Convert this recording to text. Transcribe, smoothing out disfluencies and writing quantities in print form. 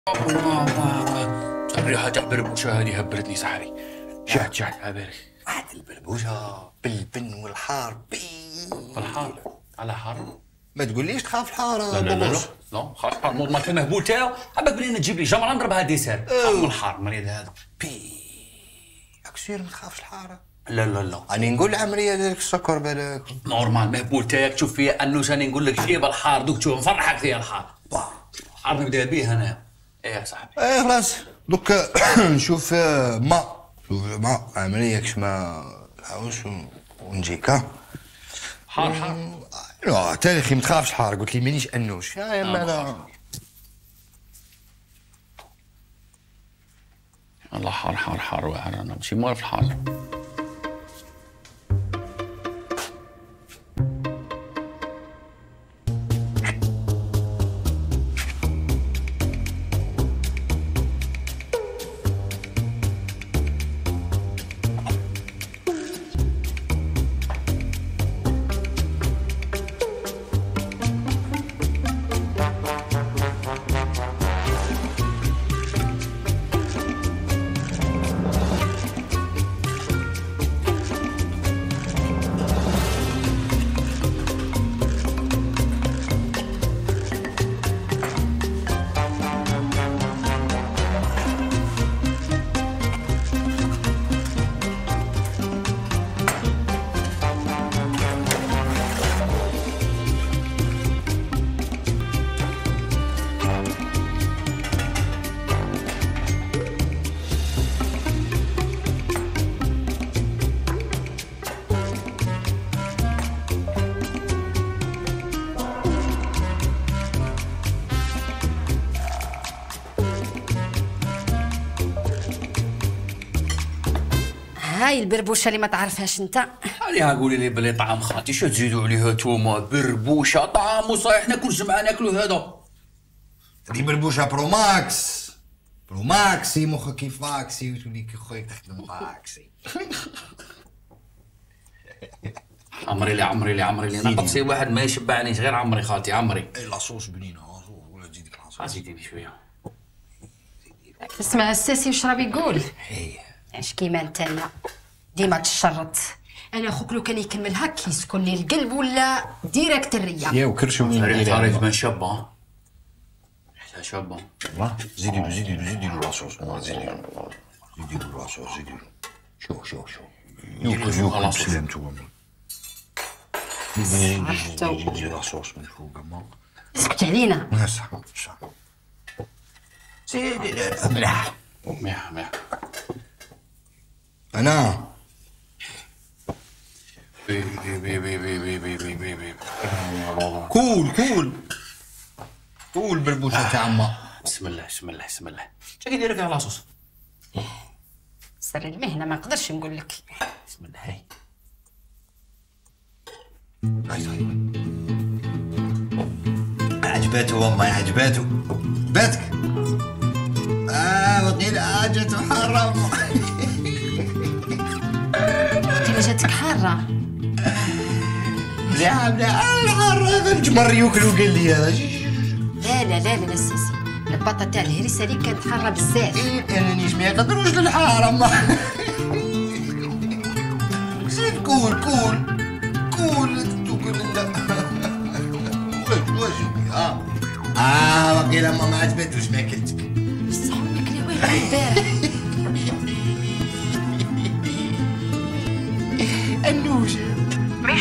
الريحة تاع بربوشة هذه هبرتني سحري. شعت عبالي. عاد البربوشة بالبن والحار الحار على حار. ما تقوليش تخاف الحار. لا خاف الحار ما كان مهبول تاعو. عباك بلي تجيب لي جمرة نضربها ديسير. خاف من الحار مريض هذا. اكسير ما تخافش الحارة. لا راني نقول عملية ديالك السكر بالك. نورمال مهبول تاعك تشوف فيا انو راني نقول لك شيب الحار دوك تشوف نفرحك فيها الحار. الحار نبدا به انا. ايه يا صاحبي. ايه خلاص دوك نشوف ما عملية كش ما الحوش ونجيك ها. حار لا تاريخي ما تخافش الحار قلت لي مانيش انوش. يا اما انا الله حار واعر انا ماشي موالف الحار. هاي البربوشه اللي ما تعرفهاش انت. عليها قولي لي بلي طعام خالتي شو تزيدوا عليها توما بربوشه طعام وصايح ناكل جمعه ناكلوا هذا. دي بربوشة برو ماكسي مخك كيف ماكسي وتولي كي خويا تخدم ماكسي. عمري لي نقصي واحد ما يشبعنيش غير عمري خالتي عمري. اي لاصوص بنينه ولا تزيدك لاصوص. زيدي بشويه. تسمع الساسي وش راه يقول؟ اش كيما انت ديما تشرط. انا اخوك لو كان يكمل هاك يسكن لي القلب ولا ديريكت الريه. يا وكرشو من ريحة من شابه. ريحتها شابه. والله زيدي له لاصوص زيدي له لاصوص زيدي له. شوف يوكل سلامتو زيدي لاصوص من فوق ما اسكت علينا. صح زيدي مليح انا كول بربوشة تاع عما. بسم الله شكي ديرك على لاصوص. سر المهنه ما نقدرش نقول لك. بسم الله هاي. عجباته والله عجباته. باتك وطني الحاجة حرام. انت جاتك حاره. لا الحار هذا الجمر يوكلوا قال لي هذا. لا الساسي البطه تاع الهريسه اللي كانت حاره بزاف. انا نيش ما يقدروش للحار اما. زيد كول توكل لا. واش باقي لما ما عجبتوش ما كلت. بصح ناكلي وين البارح. النوش